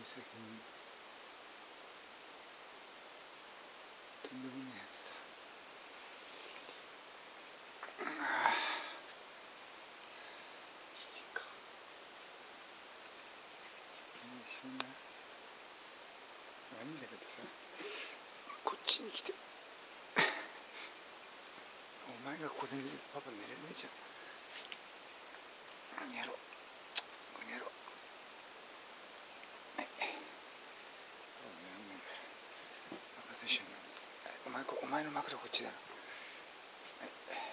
先にとんでもないやつだ。父か。一緒に悪いんだけどさ、こっちに来てお前がここでパパ寝れねえじゃん。この野郎、この野郎。はい。任せ一緒になる。お前の枕こっちだよ。はい。